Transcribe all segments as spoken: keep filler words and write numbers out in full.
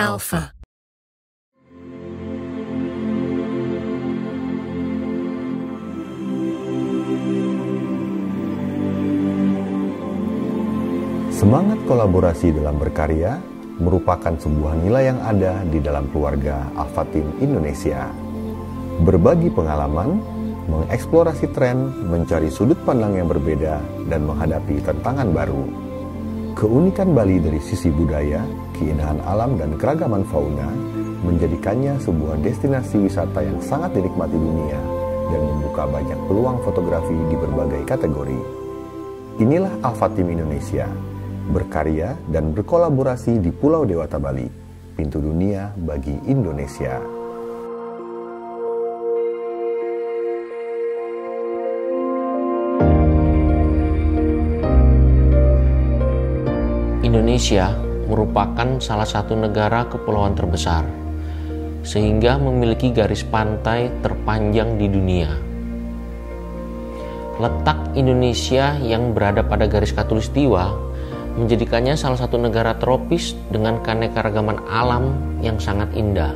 Alpha. Semangat kolaborasi dalam berkarya merupakan sebuah nilai yang ada di dalam keluarga Alpha Team Indonesia. Berbagi pengalaman, mengeksplorasi tren, mencari sudut pandang yang berbeda, dan menghadapi tantangan baru. Keunikan Bali dari sisi budaya, keindahan alam, dan keragaman fauna menjadikannya sebuah destinasi wisata yang sangat dinikmati dunia dan membuka banyak peluang fotografi di berbagai kategori. Inilah Alpha Team Indonesia, berkarya dan berkolaborasi di Pulau Dewata Bali, pintu dunia bagi Indonesia. Indonesia merupakan salah satu negara kepulauan terbesar, sehingga memiliki garis pantai terpanjang di dunia. Letak Indonesia yang berada pada garis khatulistiwa menjadikannya salah satu negara tropis dengan keanekaragaman alam yang sangat indah.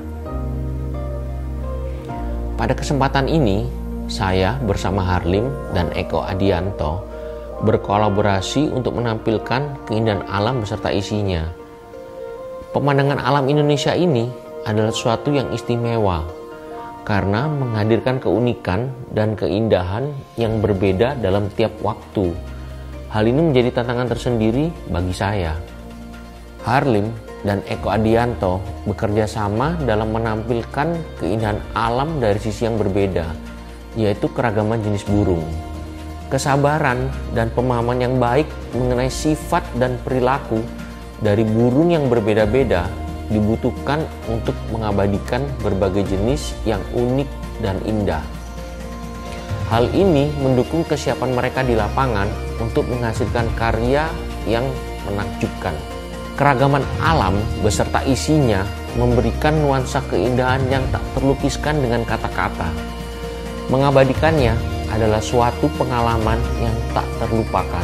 Pada kesempatan ini, saya bersama Harlim dan Eko Adianto berkolaborasi untuk menampilkan keindahan alam beserta isinya. Pemandangan alam Indonesia ini adalah sesuatu yang istimewa karena menghadirkan keunikan dan keindahan yang berbeda dalam tiap waktu. Hal ini menjadi tantangan tersendiri bagi saya. Harlim dan Eko Adianto bekerja sama dalam menampilkan keindahan alam dari sisi yang berbeda, yaitu keragaman jenis burung. Kesabaran dan pemahaman yang baik mengenai sifat dan perilaku dari burung yang berbeda-beda dibutuhkan untuk mengabadikan berbagai jenis yang unik dan indah. Hal ini mendukung kesiapan mereka di lapangan untuk menghasilkan karya yang menakjubkan. Keragaman alam beserta isinya memberikan nuansa keindahan yang tak terlukiskan dengan kata-kata. Mengabadikannya adalah suatu pengalaman yang tak terlupakan.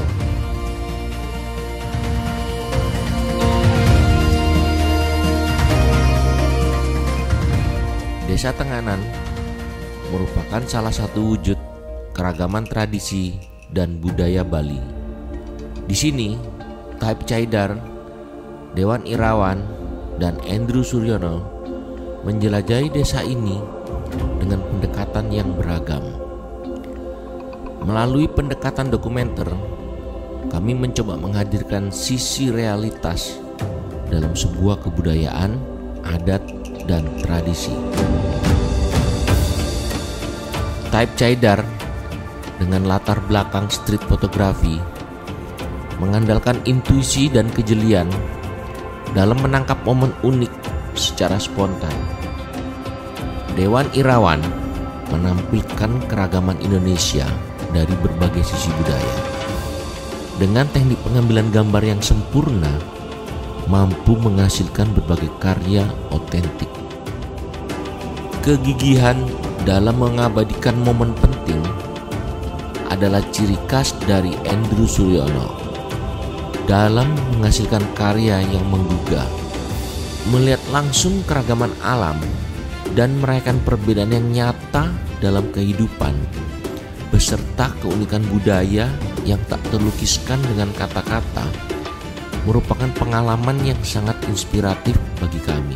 Desa Tenganan merupakan salah satu wujud keragaman tradisi dan budaya Bali. Di sini, Taib Caidar, Dewan Irawan, dan Andrew Suryono menjelajahi desa ini dengan pendekatan yang beragam. Melalui pendekatan dokumenter, kami mencoba menghadirkan sisi realitas dalam sebuah kebudayaan, adat, dan tradisi. Taib Caidar dengan latar belakang street fotografi mengandalkan intuisi dan kejelian dalam menangkap momen unik secara spontan. Dewan Irawan menampilkan keragaman Indonesia dari berbagai sisi budaya. Dengan teknik pengambilan gambar yang sempurna, mampu menghasilkan berbagai karya otentik. Kegigihan dalam mengabadikan momen penting adalah ciri khas dari Andrew Suryono dalam menghasilkan karya yang menggugah. Melihat langsung keragaman alam dan merayakan perbedaan yang nyata dalam kehidupan beserta keunikan budaya yang tak terlukiskan dengan kata-kata merupakan pengalaman yang sangat inspiratif bagi kami.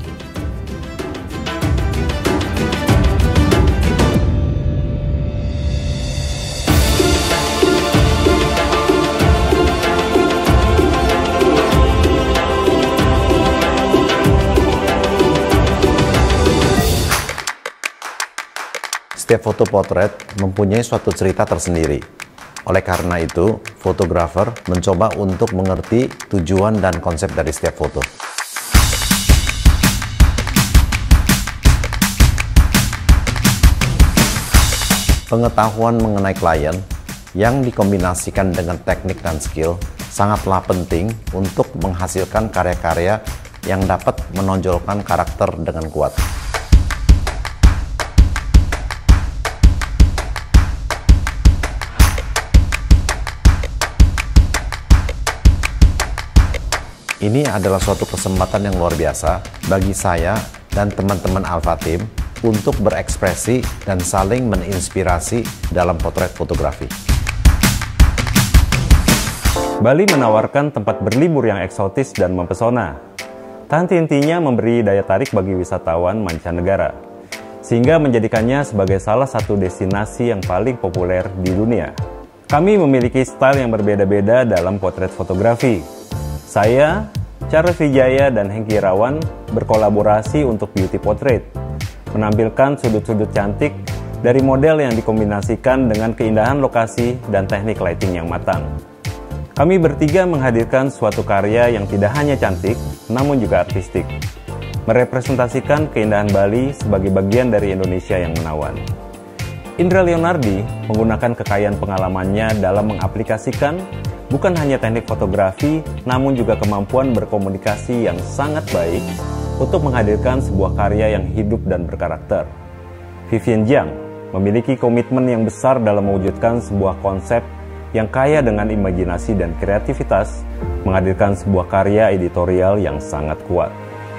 Setiap foto potret mempunyai suatu cerita tersendiri. Oleh karena itu, fotografer mencoba untuk mengerti tujuan dan konsep dari setiap foto. Pengetahuan mengenai klien yang dikombinasikan dengan teknik dan skill sangatlah penting untuk menghasilkan karya-karya yang dapat menonjolkan karakter dengan kuat. Ini adalah suatu kesempatan yang luar biasa bagi saya dan teman-teman Alpha Team untuk berekspresi dan saling menginspirasi dalam potret fotografi. Bali menawarkan tempat berlibur yang eksotis dan mempesona. Tak henti-hentinya memberi daya tarik bagi wisatawan mancanegara, sehingga menjadikannya sebagai salah satu destinasi yang paling populer di dunia. Kami memiliki style yang berbeda-beda dalam potret fotografi. Saya, Charles Wijaya, dan Hengki Irawan berkolaborasi untuk beauty portrait, menampilkan sudut-sudut cantik dari model yang dikombinasikan dengan keindahan lokasi dan teknik lighting yang matang. Kami bertiga menghadirkan suatu karya yang tidak hanya cantik, namun juga artistik, merepresentasikan keindahan Bali sebagai bagian dari Indonesia yang menawan. Indra Leonardi menggunakan kekayaan pengalamannya dalam mengaplikasikan bukan hanya teknik fotografi, namun juga kemampuan berkomunikasi yang sangat baik untuk menghadirkan sebuah karya yang hidup dan berkarakter. Vivian Jiang memiliki komitmen yang besar dalam mewujudkan sebuah konsep yang kaya dengan imajinasi dan kreativitas, menghadirkan sebuah karya editorial yang sangat kuat.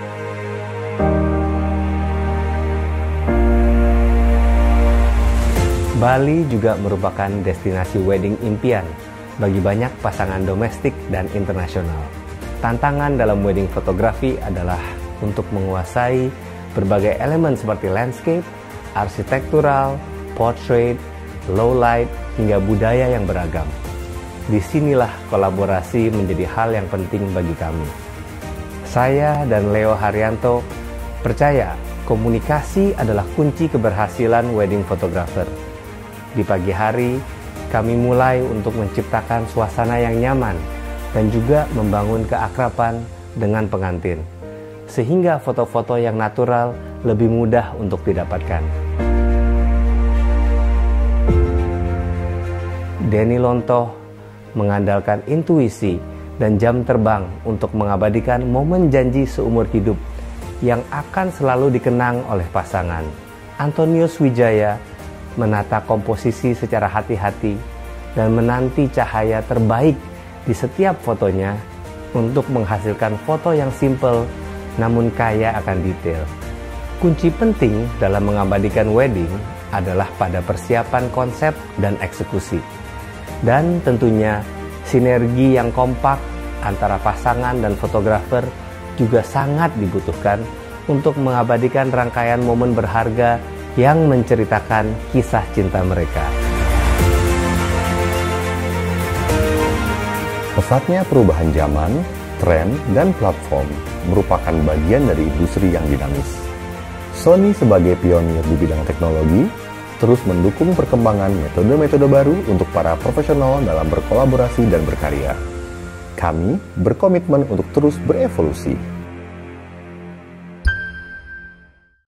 Bali juga merupakan destinasi wedding impian bagi banyak pasangan domestik dan internasional. Tantangan dalam wedding fotografi adalah untuk menguasai berbagai elemen seperti landscape, arsitektural, portrait, low light, hingga budaya yang beragam. Disinilah kolaborasi menjadi hal yang penting bagi kami. Saya dan Leo Haryanto percaya komunikasi adalah kunci keberhasilan wedding photographer. Di pagi hari, kami mulai untuk menciptakan suasana yang nyaman dan juga membangun keakraban dengan pengantin, sehingga foto-foto yang natural lebih mudah untuk didapatkan. Denny Lontoh mengandalkan intuisi dan jam terbang untuk mengabadikan momen janji seumur hidup yang akan selalu dikenang oleh pasangan. Antonius Wijaya menata komposisi secara hati-hati dan menanti cahaya terbaik di setiap fotonya untuk menghasilkan foto yang simple namun kaya akan detail. Kunci penting dalam mengabadikan wedding adalah pada persiapan konsep dan eksekusi. Dan tentunya sinergi yang kompak antara pasangan dan fotografer juga sangat dibutuhkan untuk mengabadikan rangkaian momen berharga yang menceritakan kisah cinta mereka. Pesatnya perubahan zaman, tren, dan platform merupakan bagian dari industri yang dinamis. Sony sebagai pionir di bidang teknologi terus mendukung perkembangan metode-metode baru untuk para profesional dalam berkolaborasi dan berkarya. Kami berkomitmen untuk terus berevolusi